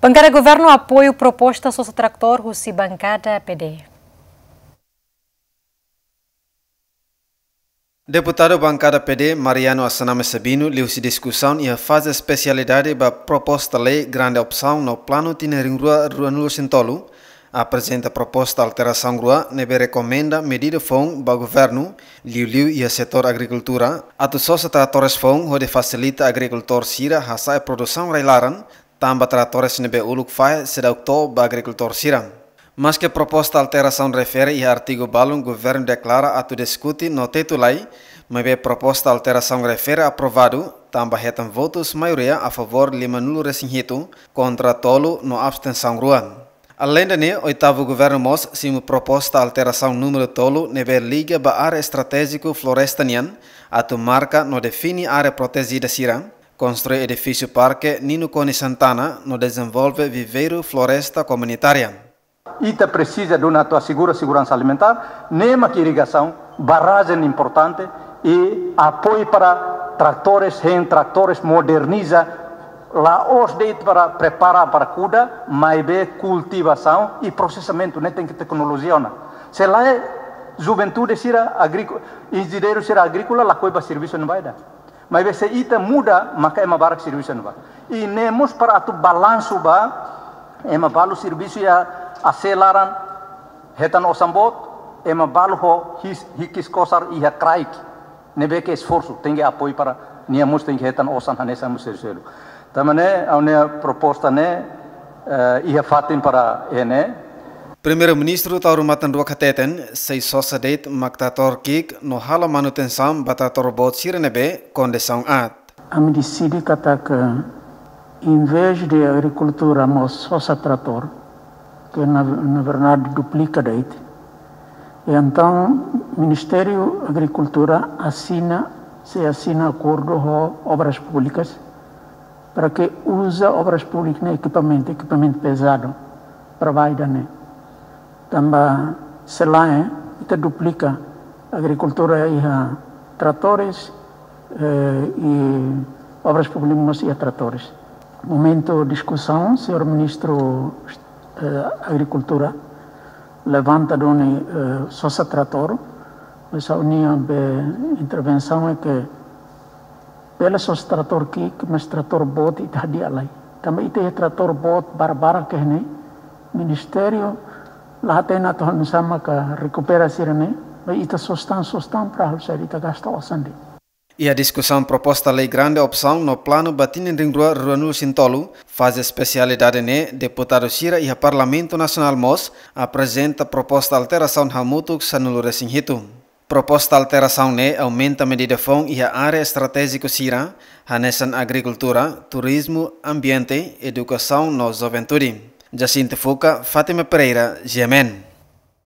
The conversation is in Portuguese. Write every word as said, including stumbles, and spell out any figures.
Bancada Governo apoia proposta Sócio-Trator Russi Bancada P D. Deputado Bancada P D Mariano Assaname Sabino liu se discussão e a fase especialidade da proposta lei grande opção no plano tinering rua rua nulo sintolu apresenta proposta alteração rua nebe recomenda medida fong ba governo liu liu e a setor agricultura atu sosa tratores fong hode facilita agricultor sira hasai produção railaran tamba tratores nebe uluk fai sedauto ba agricultor siram. Mas que a proposta alteração refere e artigo balum governo declara atu discute no titulai, mas a proposta alteração refere aprovado, tamba retam votos maioria a favor lima nulo resinhito contra tolo no abstenção ruan. Além de oitavo governo mos simu proposta alteração número tolo nebe liga ba área estratégico florestanian atu marca no define área protegida siram, construir edifício parque Nino Cone Santana no desenvolve viveiro floresta comunitária. Ita precisa de uma tua segura segurança alimentar, nema que irrigação, barragem importante e apoio para tratores, em tratores moderniza lá os deitos para preparar para cuida, mas bem cultivação e processamento, não tem que tecnologia não. Se lá é juventude será agrícola, engenheiro será agrícola, lá coisa serviço não vai dar. Mas bem se ita muda, maka é uma barra serviço não vai. E nemos para tu balanço ba, é uma balo serviço ya acelaran hetan osambot ema balho his hikis kosar iha kraik nebe que esforço tem que apoio para niamos tem que hetan osan hanesa muselo tamane a proposta ne iha fatin para ene Primeiro-ministro Tauro Matan Dua Kateten sei sosa date maktator kik no hala manutenção batator bot sirenebe condição at a me decidi kata que em vez de agricultura mos sosa trator que na, na verdade duplica daí. E então o Ministério da Agricultura assina, se assina acordo com obras públicas para que usa obras públicas no equipamento, equipamento pesado para vai né. Também se lá é, itu duplica a agricultura e a tratores eh, e obras públicas e a tratores. Momento de discussão, senhor Ministro Uh, agricultura levanta doni uh, sosa trator essa unia be intervenção é que pela sosa trator que mas trator bot ita dia lai também ite trator bot barbara que ne ministério lá tem na ton sama que recupera sirene mas ita sostan sostan para usar ita gasta osande. E a discussão proposta lei grande opção no plano batinin ring rua rua nulo sintolu fase especialidade ne deputado Sira e a Parlamento Nacional Mos apresenta proposta alteração hamutuk sanulo resinhito. Proposta alteração ne aumenta medida fong e a área estratégico Sira hanesan agricultura, turismo, ambiente, educação no juventude. Jacinto Fuca, Fátima Pereira, Gemen.